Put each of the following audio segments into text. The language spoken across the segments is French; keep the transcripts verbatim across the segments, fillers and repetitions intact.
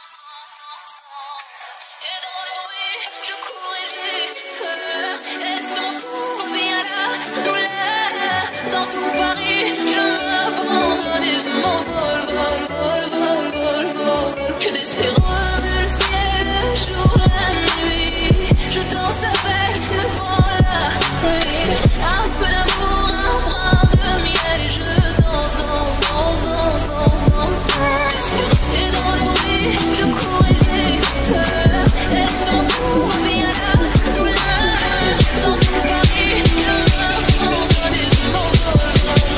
Et dans le bruit, je cours et j'ai peur. Laisse-moi courir à la douleur. Dans tout Paris, je m'abandonne et je m'envole, vol, vol, vol, vol, vol. Que d'esprit remue le ciel, le jour, la nuit. Je danse avec le vent, la pluie. Un peu d'amour, un brin de miel. Et je danse, danse, danse, danse, danse, danse. Et dans le bruit, je cours et j'ai peur. Laisse-moi courir à la douleur. Dans tout Paris, je m'abandonne et je m'envole.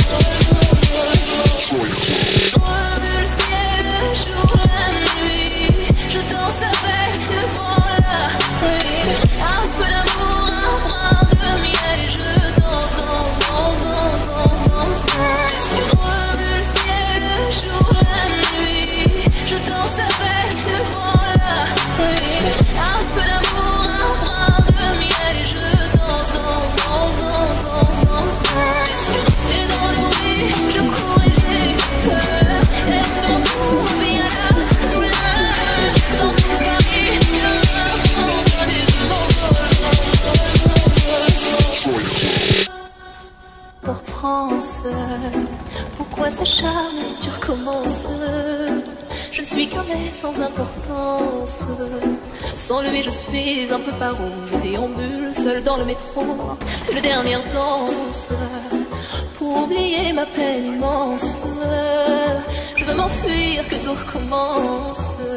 Remue le ciel, le jour, la nuit. Je danse avec le vent, la pluie. Un peu d'amour, un brin de miel. Et je danse, danse, danse, danse, danse, danse. Remue le ciel, le jour, la nuit. Je danse avec le vent, la pluie. Un peu d'amour, un brin de miel. Et je danse, danse, danse, danse, danse, danse. Et dans le bruit, je cours et j'ai peur. Laisse-moi courir à la douleur. Dans tout Paris, je m'abandonne et je m'envole. Pour France, pourquoi s'acharner, tu recommences. Je ne suis qu'un mec sans importance. Sans lui, je suis un peu paro. Je déambule seul dans le métro. Et la dernière danse. Pour oublier ma peine immense. Je veux m'enfuir, que tout recommence.